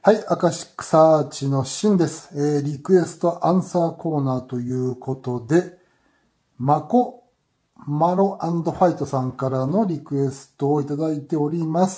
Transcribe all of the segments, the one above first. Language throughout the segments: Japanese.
はい、アカシックサーチのシンです。リクエストアンサーコーナーということで、マロファイトさんからのリクエストをいただいております。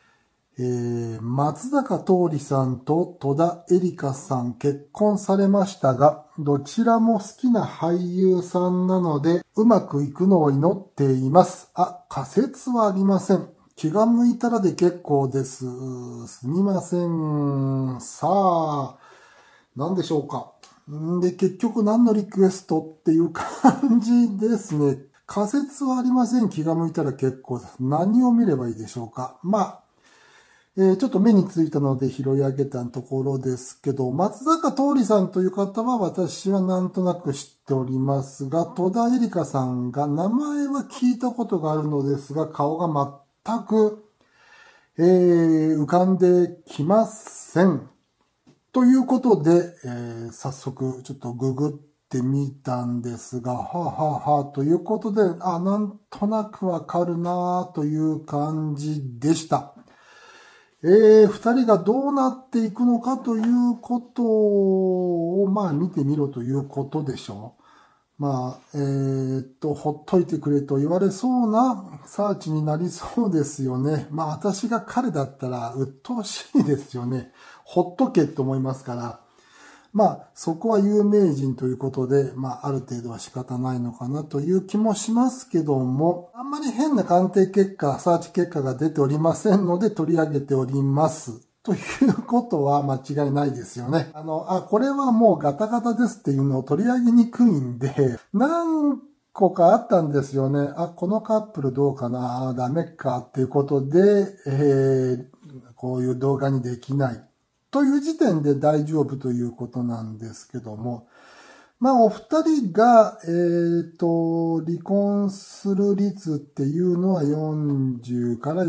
松坂桃李さんと戸田恵梨香さん結婚されましたが、どちらも好きな俳優さんなので、うまくいくのを祈っています。仮説はありません。気が向いたらで結構です。すみません。さあ、何でしょうか。で、結局何のリクエストっていう感じですね。仮説はありません。気が向いたら結構です。何を見ればいいでしょうか。ちょっと目についたので拾い上げたところですけど、松坂桃李さんという方は私はなんとなく知っておりますが、戸田恵梨香さんが名前は聞いたことがあるのですが、顔が全く、浮かんできません。ということで、早速ちょっとググってみたんですが、ということで、なんとなくわかるなという感じでした。二人がどうなっていくのかということを、見てみろということでしょう。ほっといてくれと言われそうなサーチになりそうですよね。私が彼だったら鬱陶しいですよね。ほっとけと思いますから。そこは有名人ということで、ある程度は仕方ないのかなという気もしますけども、あんまり変な鑑定結果、サーチ結果が出ておりませんので取り上げております。ということは間違いないですよね。これはもうガタガタですっていうのを取り上げにくいんで、何個かあったんですよね。このカップルどうかな、ダメかっていうことで、こういう動画にできない。という時点で大丈夫ということなんですけども、お二人が、離婚する率っていうのは40から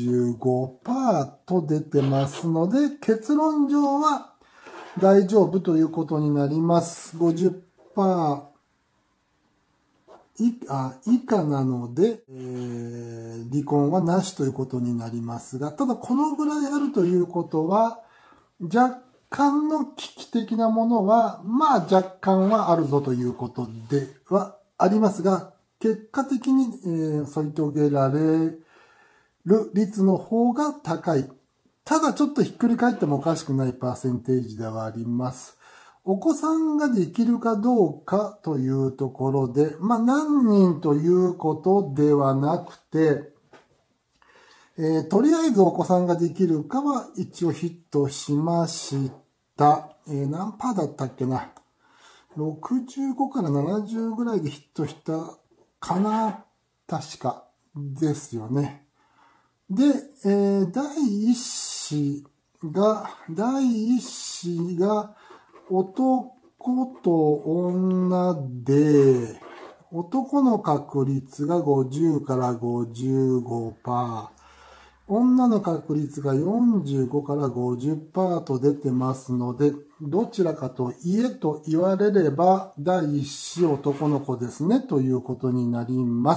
45%と出てますので、結論上は大丈夫ということになります。50%以下なので、離婚はなしということになりますが、ただこのぐらいあるということは、若干の危機的なものは、若干はあるぞということではありますが、結果的に、添い遂げられる率の方が高い。ただちょっとひっくり返ってもおかしくないパーセンテージではあります。お子さんができるかどうかというところで、何人ということではなくて、とりあえずお子さんができるかは一応ヒットしました。何パーだったっけな。65から70ぐらいでヒットしたかな。確かですよね。で、第一子が男と女で、男の確率が50から55%、女の確率が45から50%と出てますので、どちらかと言えと言われれば、第一子男の子ですね、ということになります。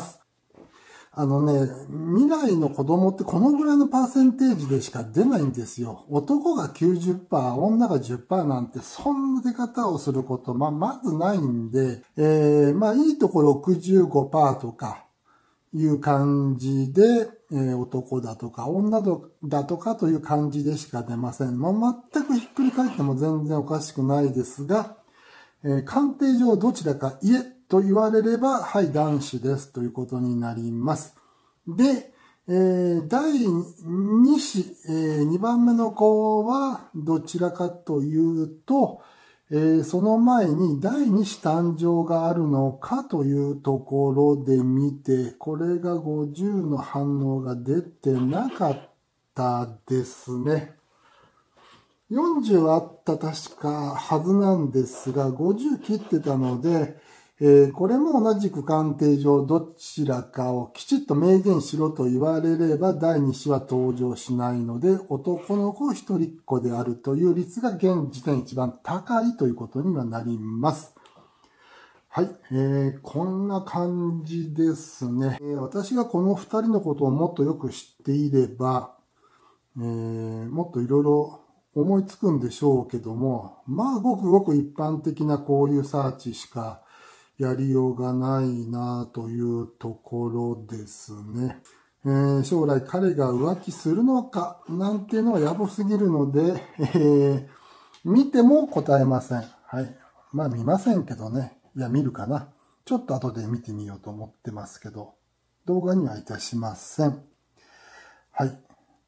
未来の子供ってこのぐらいのパーセンテージでしか出ないんですよ。男が 90%、女が 10% なんて、そんな出方をすること、まずないんで、いいところ65%とかいう感じで、男だとか女だとかという感じでしか出ません。全くひっくり返っても全然おかしくないですが、鑑定上どちらか言えと言われれば、はい、男子ですということになります。で、第2子、2番目の子はどちらかというと、その前に第2子誕生があるのかというところで見て、これが50の反応が出てなかったですね。40あった確かはずなんですが、50切ってたので、これも同じく鑑定上どちらかをきちっと明言しろと言われれば第2子は登場しないので、男の子一人っ子であるという率が現時点一番高いということにはなります。はい、こんな感じですね。私がこの二人のことをもっとよく知っていれば、もっといろいろ思いつくんでしょうけども、まあごくごく一般的なこういうサーチしかやりようがないなというところですね。将来彼が浮気するのかなんていうのは野暮すぎるので、見ても答えません。はい。まあ見ませんけどね。いや見るかな。ちょっと後で見てみようと思ってますけど、動画にはいたしません。はい。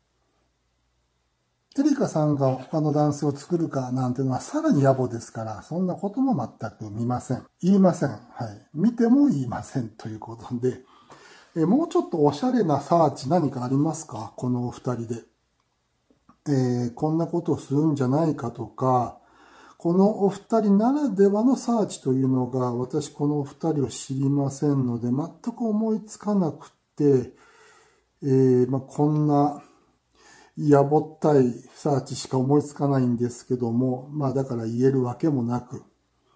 エリカさんが他の男性を作るかなんていうのはさらに野暮ですから、そんなことも全く見ません。言いません。はい。見ても言いませんということで、もうちょっとおしゃれなサーチ何かありますか？このお二人で。こんなことをするんじゃないかとか、このお二人ならではのサーチというのが、私このお二人を知りませんので、全く思いつかなくて、こんなやぼったいサーチしか思いつかないんですけども、だから言えるわけもなく、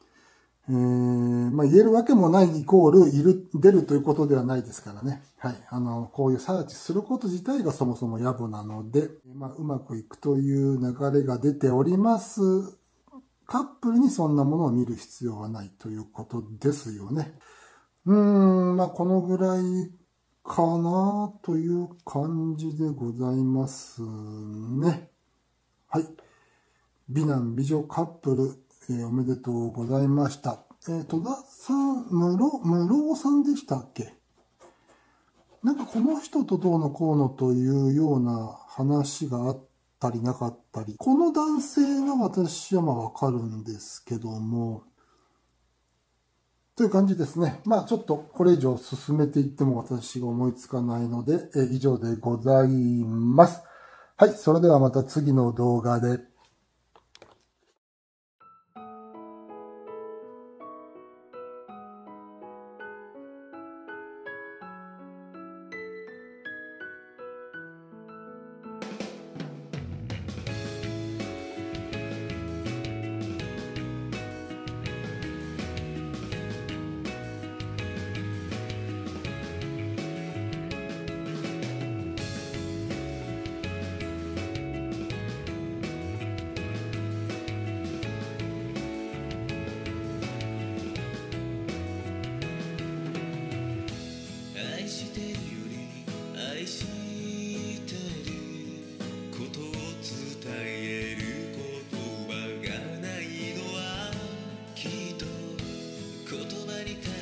言えるわけもないイコール出るということではないですからね。はい。こういうサーチすること自体がそもそも野暮なので、うまくいくという流れが出ております。カップルにそんなものを見る必要はないということですよね。このぐらいかなという感じでございますね。はい。美男美女カップル、おめでとうございました。戸田さん、室尾さんでしたっけ？なんかこの人とどうのこうのというような話があったりなかったり、この男性が私はわかるんですけども、という感じですね。ちょっとこれ以上進めていっても私が思いつかないので、以上でございます。はい、それではまた次の動画で。 愛してるより愛してることを伝える言葉がないのはきっと言葉に